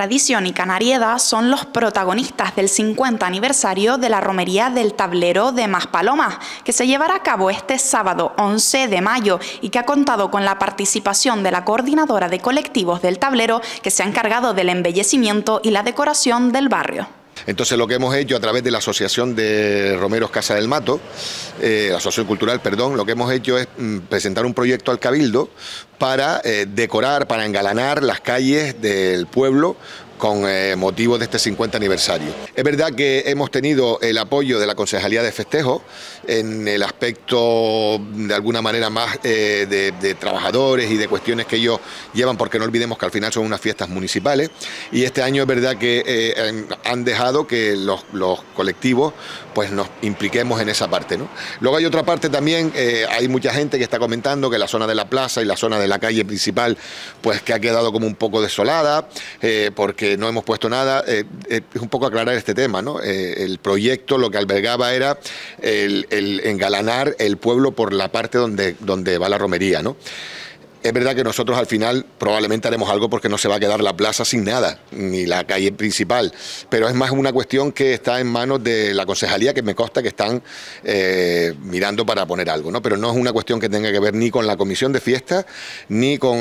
Tradición y Canariedad son los protagonistas del 50 aniversario de la romería del Tablero de Maspalomas, que se llevará a cabo este sábado 11 de mayo y que ha contado con la participación de la coordinadora de colectivos del Tablero, que se ha encargado del embellecimiento y la decoración del barrio. Entonces lo que hemos hecho a través de la Asociación de Romeros Casa del Mato, la Asociación Cultural, perdón, lo que hemos hecho es presentar un proyecto al Cabildo para decorar, para engalanar las calles del pueblo con motivo de este 50 aniversario. Es verdad que hemos tenido el apoyo de la Concejalía de Festejos en el aspecto de alguna manera más de trabajadores y de cuestiones que ellos llevan, porque no olvidemos que al final son unas fiestas municipales, y este año es verdad que han dejado que los colectivos pues nos impliquemos en esa parte, ¿no? Luego hay otra parte también, hay mucha gente que está comentando que la zona de la plaza y la zona de la calle principal pues que ha quedado como un poco desolada, porque no hemos puesto nada. Es un poco aclarar este tema, ¿no? El proyecto lo que albergaba era el engalanar el pueblo por la parte donde va la romería, ¿no? Es verdad que nosotros al final probablemente haremos algo porque no se va a quedar la plaza sin nada, ni la calle principal, pero es más una cuestión que está en manos de la concejalía, que me consta que están mirando para poner algo, ¿no? Pero no es una cuestión que tenga que ver ni con la comisión de fiestas ni con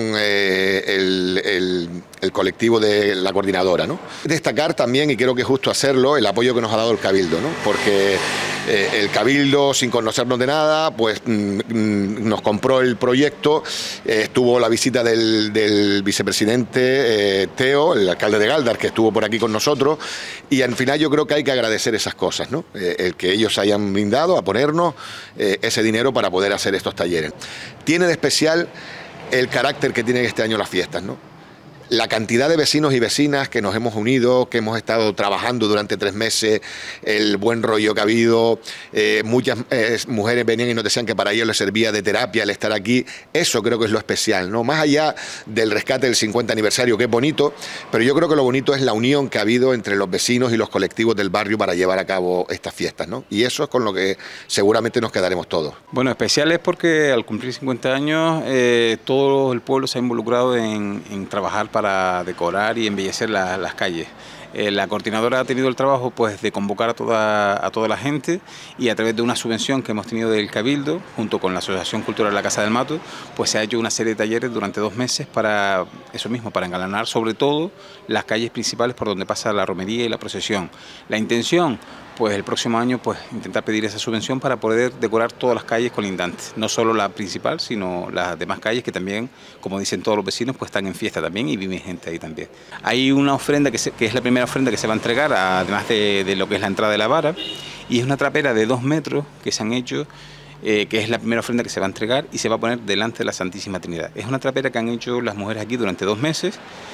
el colectivo de la coordinadora, ¿no? Destacar también, y creo que es justo hacerlo, el apoyo que nos ha dado el Cabildo, ¿no? Porque el Cabildo, sin conocernos de nada, pues nos compró el proyecto. Estuvo la visita del vicepresidente Teo, el alcalde de Galdar, que estuvo por aquí con nosotros, y al final yo creo que hay que agradecer esas cosas, ¿no? El que ellos hayan brindado a ponernos ese dinero para poder hacer estos talleres. Tiene de especial el carácter que tienen este año las fiestas, ¿no? La cantidad de vecinos y vecinas que nos hemos unido, que hemos estado trabajando durante 3 meses, el buen rollo que ha habido, muchas mujeres venían y nos decían que para ellos les servía de terapia el estar aquí. Eso creo que es lo especial, ¿no? Más allá del rescate del 50 aniversario, que es bonito, pero yo creo que lo bonito es la unión que ha habido entre los vecinos y los colectivos del barrio para llevar a cabo estas fiestas, ¿no? Y eso es con lo que seguramente nos quedaremos todos. Bueno, especial es porque al cumplir 50 años todo el pueblo se ha involucrado en trabajar para decorar y embellecer las calles. La coordinadora ha tenido el trabajo pues de convocar a toda la gente, y a través de una subvención que hemos tenido del Cabildo, junto con la Asociación Cultural La Casa del Mato, pues se ha hecho una serie de talleres durante 2 meses para eso mismo, para engalanar sobre todo las calles principales por donde pasa la romería y la procesión. La intención, pues el próximo año pues intentar pedir esa subvención para poder decorar todas las calles colindantes, no solo la principal, sino las demás calles que también, como dicen todos los vecinos, pues están en fiesta también y vive gente ahí también. Hay una ofrenda que es la primera ofrenda que se va a entregar, además de lo que es la entrada de la vara, y es una trapera de 2 metros que se han hecho, que es la primera ofrenda que se va a entregar y se va a poner delante de la Santísima Trinidad. Es una trapera que han hecho las mujeres aquí durante 2 meses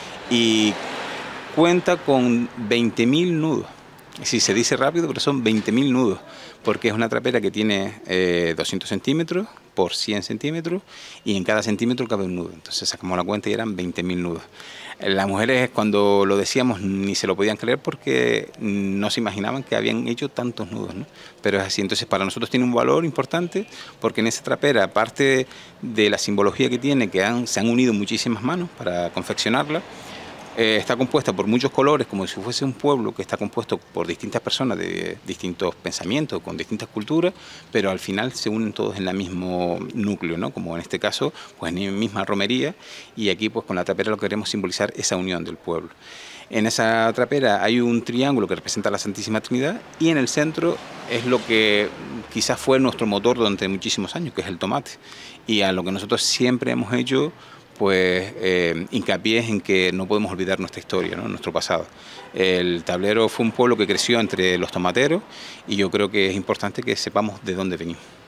y cuenta con 20.000 nudos. Sí, se dice rápido, pero son 20.000 nudos, porque es una trapera que tiene 200 centímetros por 100 centímetros y en cada centímetro cabe un nudo. Entonces sacamos la cuenta y eran 20.000 nudos. Las mujeres, cuando lo decíamos, ni se lo podían creer porque no se imaginaban que habían hecho tantos nudos, ¿no? Pero es así. Entonces para nosotros tiene un valor importante, porque en esa trapera, aparte de la simbología que tiene, que se han unido muchísimas manos para confeccionarla, está compuesta por muchos colores, como si fuese un pueblo que está compuesto por distintas personas de distintos pensamientos, con distintas culturas, pero al final se unen todos en el mismo núcleo, ¿no? Como en este caso, pues en la misma romería, y aquí pues con la trapera lo que queremos simbolizar esa unión del pueblo. En esa trapera hay un triángulo que representa a la Santísima Trinidad, y en el centro es lo que quizás fue nuestro motor durante muchísimos años, que es el tomate, y a lo que nosotros siempre hemos hecho pues hincapié en que no podemos olvidar nuestra historia, ¿no? Nuestro pasado. El Tablero fue un pueblo que creció entre los tomateros, y yo creo que es importante que sepamos de dónde venimos.